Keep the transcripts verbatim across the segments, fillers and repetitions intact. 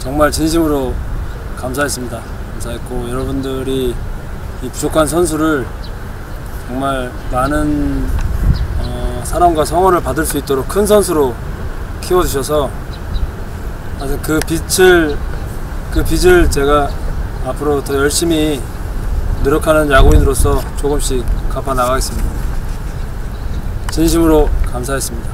정말 진심으로 감사했습니다. 감사했고 여러분들이 이 부족한 선수를 정말 많은 어, 사랑과 성원을 받을 수 있도록 큰 선수로 키워주셔서 아주 그 빛을 그 빚을 제가 앞으로 더 열심히 노력하는 야구인으로서 조금씩 갚아 나가겠습니다. 진심으로 감사했습니다.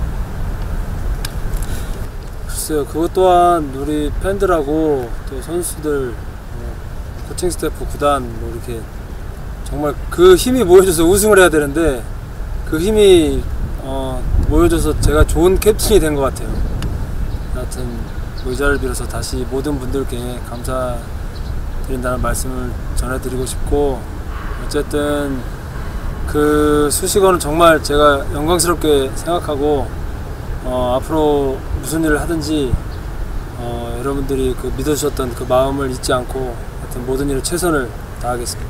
글쎄요, 그것 또한 우리 팬들하고 또 선수들, 코칭 스태프, 구단 뭐 이렇게 정말 그 힘이 모여져서 우승을 해야 되는데 그 힘이 어, 모여져서 제가 좋은 캡틴이 된 것 같아요. 하여튼 이 자리를 빌어서 다시 모든 분들께 감사드린다는 말씀을 전해드리고 싶고, 어쨌든 그 수식어는 정말 제가 영광스럽게 생각하고 어, 앞으로 무슨 일을 하든지 어, 여러분들이 그 믿어주셨던 그 마음을 잊지 않고 하여튼 모든 일에 최선을 다하겠습니다.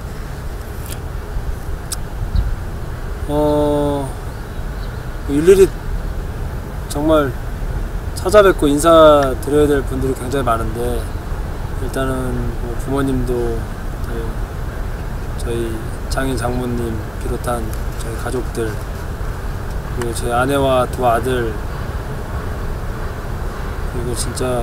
어, 일일이 정말 찾아뵙고 인사드려야 될 분들이 굉장히 많은데, 일단은 뭐 부모님도 또 저희 장인 장모님 비롯한 저희 가족들, 그리고 제 아내와 두 아들, 그리고 진짜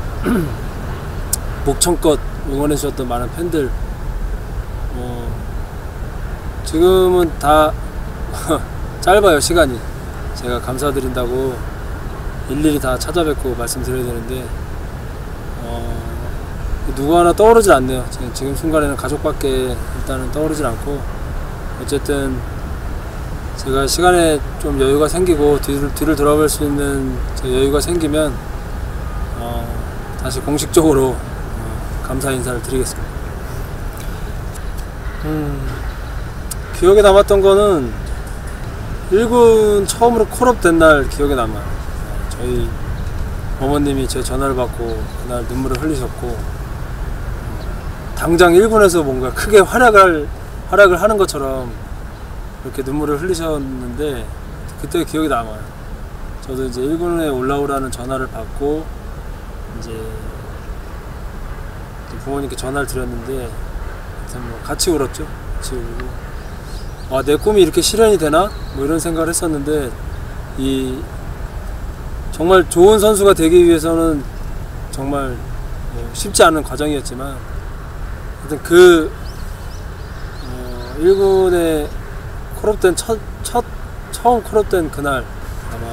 목청껏 응원해 주셨던 많은 팬들, 어, 지금은 다 짧아요, 시간이. 제가 감사드린다고 일일이 다 찾아뵙고 말씀드려야 되는데 어, 누구 하나 떠오르질 않네요. 지금 순간에는 가족밖에 일단은 떠오르질 않고, 어쨌든 제가 시간에 좀 여유가 생기고 뒤를, 뒤를 돌아볼 수 있는 여유가 생기면 어, 다시 공식적으로 어, 감사 인사를 드리겠습니다. 음, 기억에 남았던 거는 일 군 처음으로 콜업 된 날 기억에 남아요. 저희 어머님이 제 전화를 받고 그날 눈물을 흘리셨고, 당장 일 군에서 뭔가 크게 활약을, 활약을 하는 것처럼 이렇게 눈물을 흘리셨는데 그때 기억이 남아요. 저도 이제 일 군에 올라오라는 전화를 받고 이제 부모님께 전화를 드렸는데 뭐 같이 울었죠. 같이 울고, 아, 내 꿈이 이렇게 실현이 되나? 뭐 이런 생각을 했었는데, 이 정말 좋은 선수가 되기 위해서는 정말 뭐 쉽지 않은 과정이었지만, 하여튼 그 어, 일 군에 콜업된 첫, 첫 처음 콜업된 그날 아마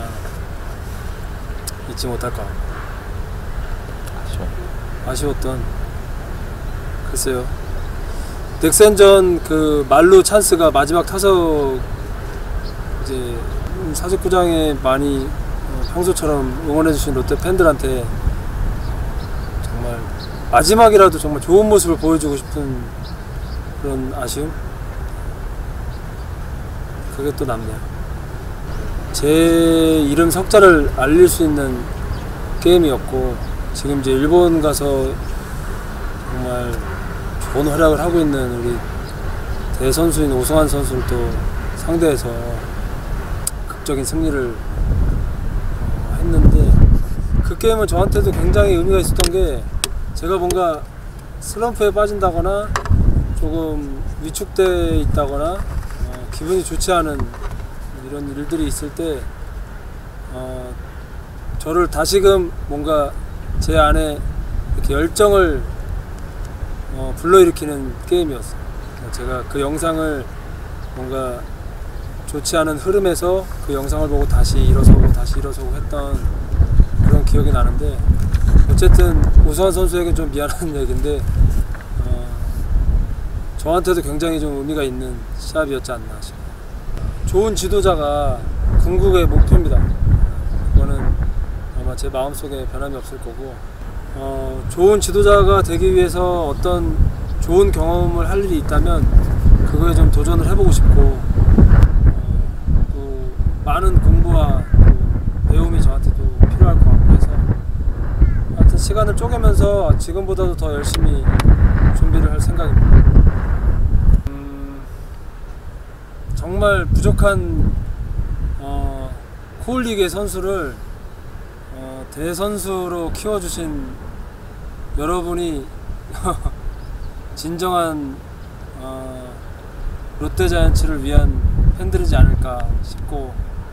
잊지 못할 것 같아요. 아쉬워. 아쉬웠던, 글쎄요, 넥센전 그 말루 찬스가 마지막 타석, 이제 사직구장에 많이 평소처럼 응원해주신 롯데 팬들한테 정말 마지막이라도 정말 좋은 모습을 보여주고 싶은 그런 아쉬움? 그게 또 남네요. 제 이름 석자를 알릴 수 있는 게임이었고, 지금 이제 일본 가서 정말 좋은 활약을 하고 있는 우리 대선수인 오승환 선수를 또 상대해서 극적인 승리를 했는데, 그 게임은 저한테도 굉장히 의미가 있었던 게, 제가 뭔가 슬럼프에 빠진다거나 조금 위축돼 있다거나 어, 기분이 좋지 않은 이런 일들이 있을 때 어, 저를 다시금 뭔가 제 안에 이렇게 열정을 어, 불러일으키는 게임이었어요. 제가 그 영상을 뭔가 좋지 않은 흐름에서 그 영상을 보고 다시 일어서고 다시 일어서고 했던 그런 기억이 나는데, 어쨌든 오승환 선수에겐 좀 미안한 얘기인데 어, 저한테도 굉장히 좀 의미가 있는 시합이었지 않나 싶어요. 좋은 지도자가 궁극의 목표입니다. 그거는 아마 제 마음속에 변함이 없을 거고, 어, 좋은 지도자가 되기 위해서 어떤 좋은 경험을 할 일이 있다면 그거에 좀 도전을 해보고 싶고, 어, 또 많은 공부와 또 배움이 저한테도 필요할 것 같고 해서 하여튼 시간을 쪼개면서 지금보다도 더 열심히 준비를 할 생각입니다. 음, 정말 부족한 어, 코올리그의 선수를 어, 대선수로 키워주신 여러분이 진정한 어, 롯데자이언츠를 위한 팬들이지 않을까 싶고,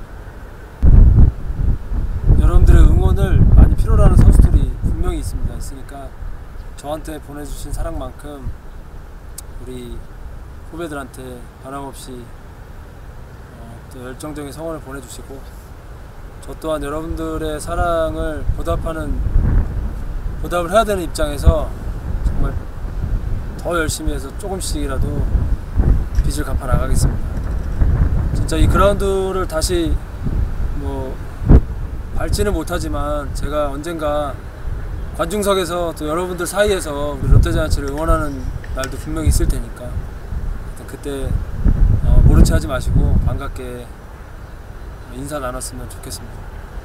여러분들의 응원을 많이 필요로 하는 선수들이 분명히 있습니다. 있으니까 저한테 보내주신 사랑만큼 우리 후배들한테 변함없이 어, 또 열정적인 성원을 보내주시고, 저 또한 여러분들의 사랑을 보답하는 보답을 해야 되는 입장에서 정말 더 열심히 해서 조금씩이라도 빚을 갚아 나가겠습니다. 진짜 이 그라운드를 다시 뭐 밟지는 못하지만 제가 언젠가 관중석에서 또 여러분들 사이에서 우리 롯데자이언츠를 응원하는 날도 분명히 있을 테니까 그때 어 모른 체 하지 마시고 반갑게 인사 나눴으면 좋겠습니다.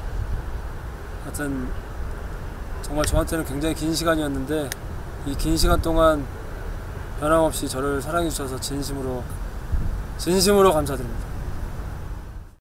하여튼 정말 저한테는 굉장히 긴 시간이었는데, 이 긴 시간 동안 변함없이 저를 사랑해 주셔서 진심으로 진심으로 감사드립니다.